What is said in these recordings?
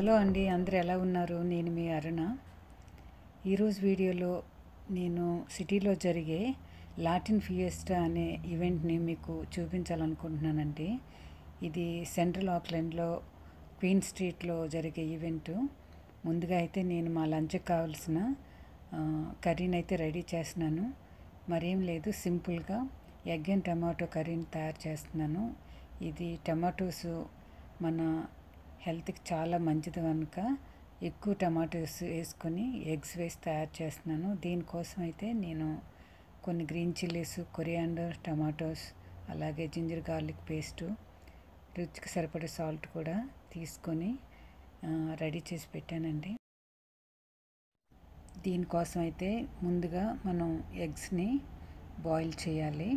Hello అండి, అందరూ ఎలా ఉన్నారు? నేను మీ అరుణ. ఈరోజు వీడియోలో నేను సిటీలో జరిగే లాటిన్ ఫియెస్టా అనే ఈవెంట్ని మీకు చూపించాలనుకుంటున్నానండి. ఇది సెంట్రల్ ఆక్లాండ్లో క్వీన్ స్ట్రీట్లో జరిగే ఈవెంటు. ముందుగా అయితే నేను మా లంచ్కి కావాల్సిన కర్రీని అయితే రెడీ చేస్తున్నాను. మరేం లేదు, సింపుల్గా ఎగ్ అండ్ టమాటో కర్రీని తయారు చేస్తున్నాను. ఇది టమాటోస్ మన హెల్త్కి చాలా మంచిది కనుక ఎక్కువ టమాటోస్ వేసుకొని ఎగ్స్ వేసి తయారు చేస్తున్నాను. దీనికోసం అయితే నేను కొన్ని గ్రీన్ చిల్లీస్, కొరియాండర్, టమాటోస్, అలాగే జింజర్ గార్లిక్ పేస్టు, రుచికి సరిపడే సాల్ట్ కూడా తీసుకొని రెడీ చేసి పెట్టానండి. దీనికోసం అయితే ముందుగా మనం ఎగ్స్ని బాయిల్ చేయాలి.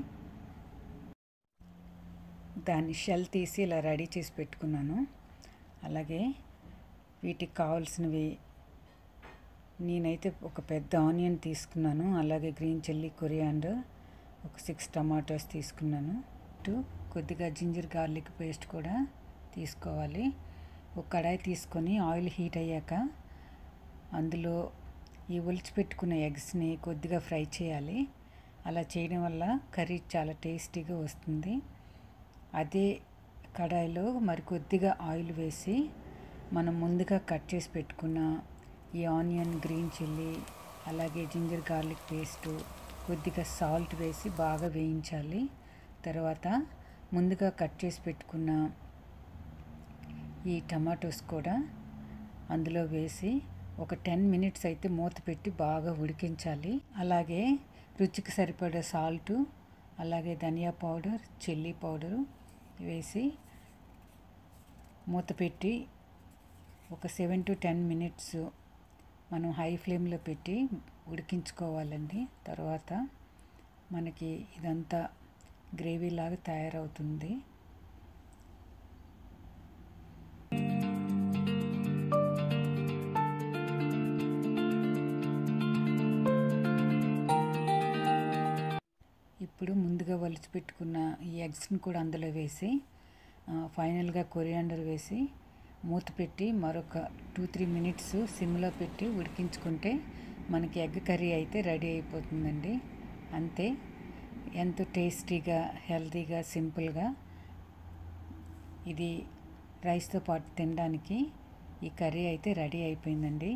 దాన్ని షెల్ తీసి ఇలా రెడీ చేసి పెట్టుకున్నాను. అలాగే వీటికి కావాల్సినవి నేనైతే ఒక పెద్ద ఆనియన్ తీసుకున్నాను. అలాగే గ్రీన్ చిల్లీ, కొరియాండర్, ఒక 6 టమాటోస్ తీసుకున్నాను. కొద్దిగా జింజర్ గార్లిక్ పేస్ట్ కూడా తీసుకోవాలి. ఒక కడాయి తీసుకొని ఆయిల్ హీట్ అయ్యాక అందులో ఈ ఒలిచిపెట్టుకున్న ఎగ్స్ని కొద్దిగా ఫ్రై చేయాలి. అలా చేయడం వల్ల కర్రీ చాలా టేస్టీగా వస్తుంది. అదే కడాయిలో మరి కొద్దిగా ఆయిల్ వేసి మనం ముందుగా కట్ చేసి పెట్టుకున్న ఈ ఆనియన్, గ్రీన్ చిల్లీ, అలాగే జింజర్ గార్లిక్ పేస్టు, కొద్దిగా సాల్ట్ వేసి బాగా వేయించాలి. తర్వాత ముందుగా కట్ చేసి పెట్టుకున్న ఈ టమాటోస్ కూడా అందులో వేసి ఒక 10 మినిట్స్ అయితే మూత పెట్టి బాగా ఉడికించాలి. అలాగే రుచికి సరిపడే సాల్టు, అలాగే ధనియా పౌడర్, చిల్లీ పౌడరు వేసి మూత పెట్టి ఒక 7 to 10 మినిట్స్ మనం హై ఫ్లేమ్లో పెట్టి ఉడికించుకోవాలండి. తర్వాత మనకి ఇదంతా గ్రేవీ లాగా తయారవుతుంది. ఇప్పుడు ముందుగా ఒలిచిపెట్టుకున్న ఈ ఎగ్స్ని కూడా అందులో వేసి ఫైనల్గా కొరియాండర్ వేసి మూత పెట్టి మరొక 2-3 మినిట్స్ సిమ్లో పెట్టి ఉడికించుకుంటే మనకి ఎగ్ కర్రీ అయితే రెడీ అయిపోతుందండి. అంతే, ఎంతో టేస్టీగా, హెల్తీగా, సింపుల్గా ఇది రైస్తో పాటు తినడానికి ఈ కర్రీ అయితే రెడీ అయిపోయిందండి.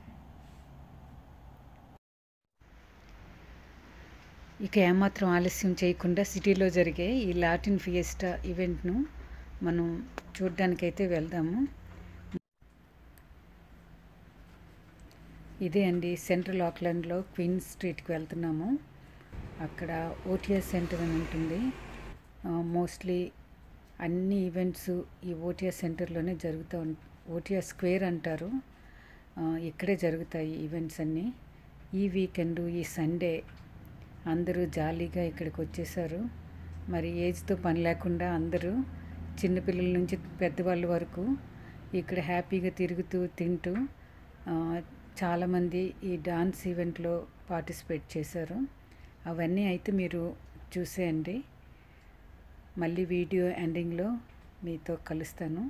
ఇక ఏమాత్రం ఆలస్యం చేయకుండా సిటీలో జరిగే ఈ లాటిన్ ఫియెస్టా ఈవెంట్ను మనం చూడడానికైతే వెళ్దాము. ఇదే అండి, సెంట్రల్ ఆక్లాండ్లో క్వీన్ స్ట్రీట్కి వెళ్తున్నాము. అక్కడ ఓటీఎస్ సెంటర్ అని ఉంటుంది. మోస్ట్లీ అన్ని ఈవెంట్స్ ఈ ఓటీఎస్ సెంటర్లోనే జరుగుతూ ఓటీఎస్ స్క్వేర్ అంటారు. ఇక్కడే జరుగుతాయి ఈవెంట్స్ అన్నీ. ఈ వీకెండ్, ఈ సండే అందరూ జాలీగా ఇక్కడికి వచ్చేసారు. మరి ఏజ్తో పని లేకుండా అందరూ చిన్నపిల్లల నుంచి పెద్దవాళ్ళ వరకు ఇక్కడ హ్యాపీగా తిరుగుతూ తింటూ చాలామంది ఈ డాన్స్ ఈవెంట్లో పార్టిసిపేట్ చేశారు. అవన్నీ అయితే మీరు చూసేయండి. మళ్ళీ వీడియో ఎండింగ్లో మీతో కలుస్తాను.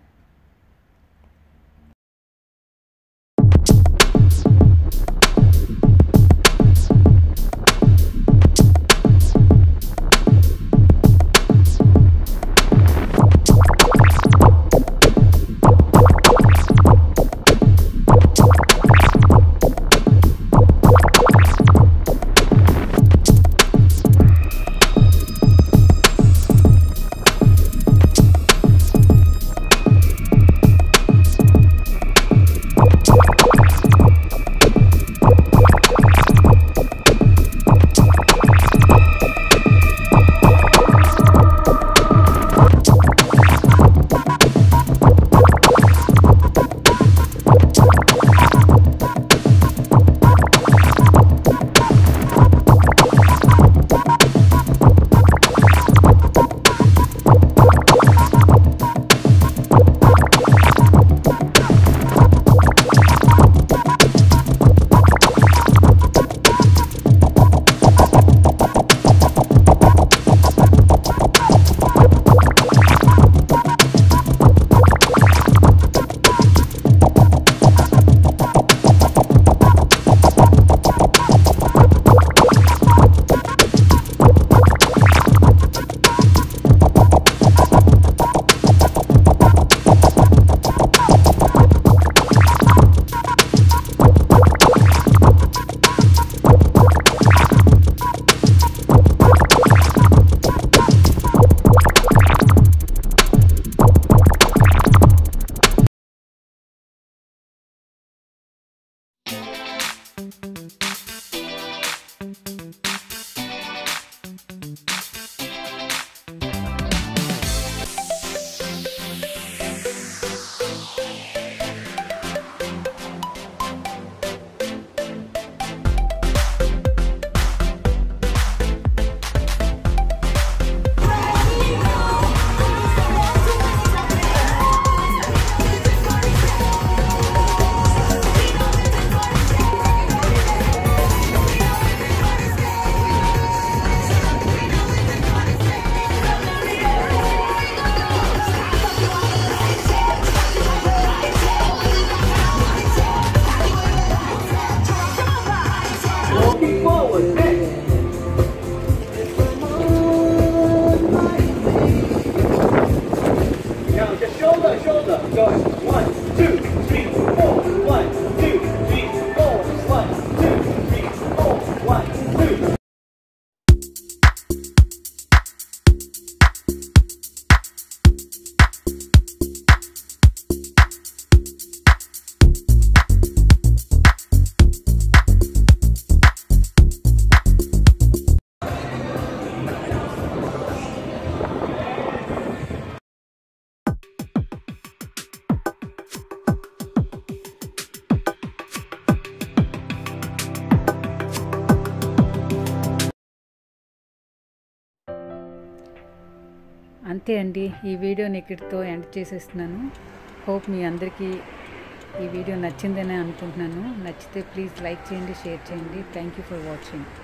అంతే అండి, ఈ వీడియోని ఇక్కడితో ఎండ్ చేసేస్తున్నాను. హోప్ మీ అందరికీ ఈ వీడియో నచ్చిందనే అనుకుంటున్నాను. నచ్చితే ప్లీజ్ లైక్ చేయండి, షేర్ చేయండి. Thank you for watching.